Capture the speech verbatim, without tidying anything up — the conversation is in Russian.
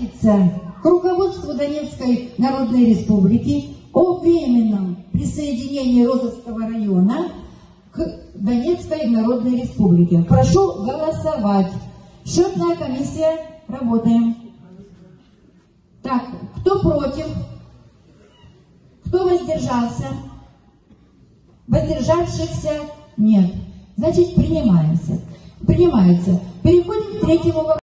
обратиться к руководству Донецкой Народной Республики о временном присоединении Розовского района к Донецкой Народной Республике. Прошу голосовать. Счетная комиссия, работаем. Так, кто против? Кто воздержался? Воздержавшихся нет. Значит, принимаемся. Принимается. Переходим к третьему вопросу.